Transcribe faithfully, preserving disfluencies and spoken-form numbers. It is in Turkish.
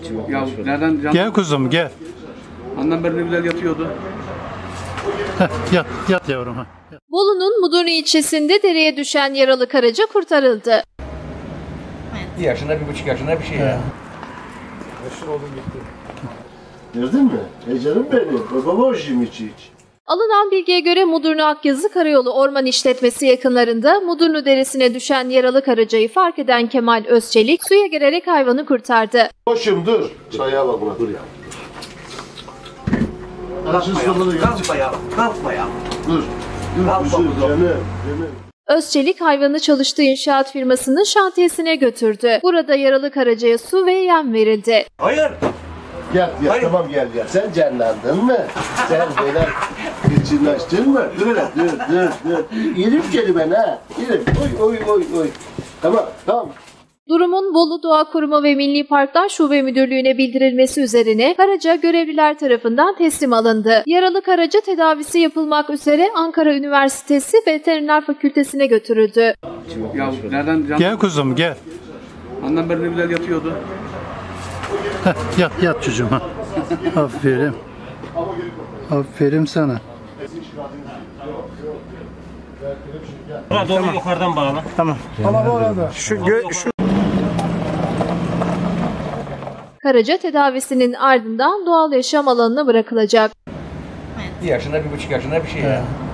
Ya nereden can... Gel kuzum gel. Annem beri ne güzel yatıyordu. Heh, yat yat yavrum. Ha. Bolu'nun Mudurnu ilçesinde dereye düşen yaralı karaca kurtarıldı. Bir yaşında, bir buçuk yaşında bir şey ya. Gördün mü? Ey canım benim. Babama hoşum hiç hiç. Alınan bilgiye göre Mudurnu Akyazı Karayolu Orman İşletmesi yakınlarında Mudurnu Deresi'ne düşen yaralı karacayı fark eden Kemal Özçelik suya girerek hayvanı kurtardı. Hoşum dur. Çaya bak buna dur ya. Kalkma ya, kalkma ya, kalkma ya. Dur. Dur Kalkma kuzum kuzum. canım. Canım. Özçelik hayvanı çalıştığı inşaat firmasının şantiyesine götürdü. Burada yaralı karacaya su ve yem verildi. Hayır. Gel gel Hayır. tamam gel gel. Sen canlandın mı? Sen böyle kırçınlaştın mı? Dur hele dur dur dur. İrim geri ben ha. İrim. Oy oy oy oy. Tamam tamam. Durumun Bolu Doğa Kurumu ve Milli Parklar Şube Müdürlüğü'ne bildirilmesi üzerine karaca görevliler tarafından teslim alındı. Yaralı karaca tedavisi yapılmak üzere Ankara Üniversitesi Veteriner Fakültesine götürüldü. Ya nereden can... Gel kuzum gel. Annem beri ne güzel yatıyordu. Heh, yat yat çocuğum. Ha. Aferin. Aferin sana. Doğru yukarıdan bağla. Tamam. Karaca tedavisinin ardından doğal yaşam alanına bırakılacak. Bir yaşında, bir buçuk yaşında bir şey ya.